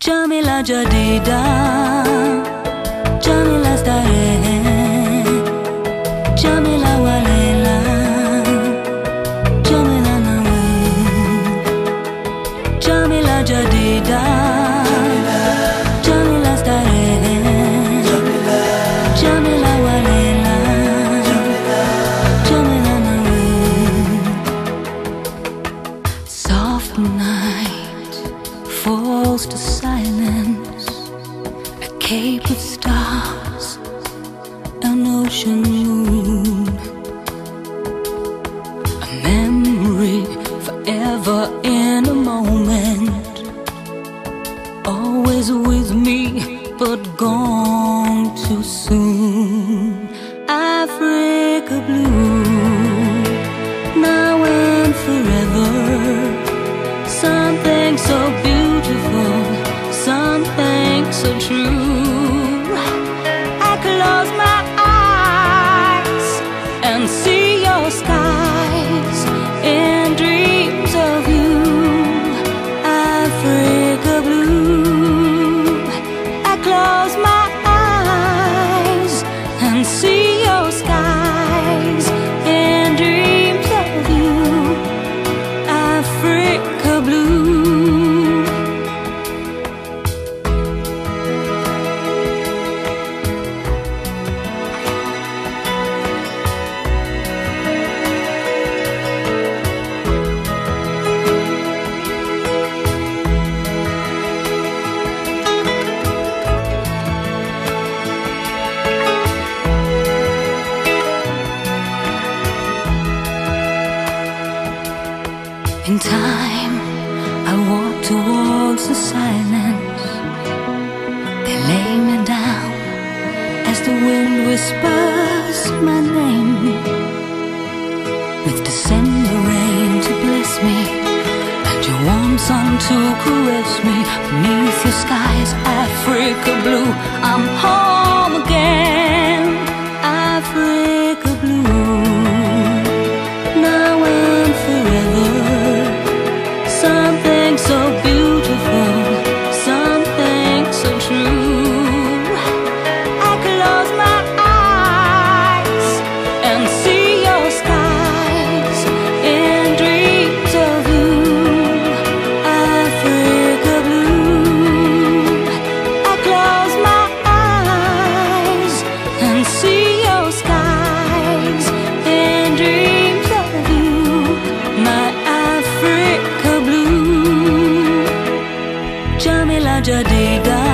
Jamila Jadida, Jamila Stare, Jamila Walela, Jamila Nawe, Jamila Jadida, Jamila Stare, Jamila Walela, Jamila Nawe. Soft night falls to silence, a cape of stars, an ocean moon, a memory forever in a moment, always with me but gone too soon. Africa blue, now and forever, something so beautiful, something so true. I close my eyes and see your skies in dreams of you, Africa blue. I close my eyes and see your skies in dreams of you, Africa blue. In time, I walk towards the silence. They lay me down as the wind whispers my name, with December rain to bless me and your warm sun to caress me. Beneath your skies, Africa blue, I'm home again, Africa blue, now and forever. Something so beautiful, something so true. I close my eyes and see your skies in dreams of you, Africa blue. I close my eyes and see your skies in dreams of you, my Africa blue. Jamila Jadida.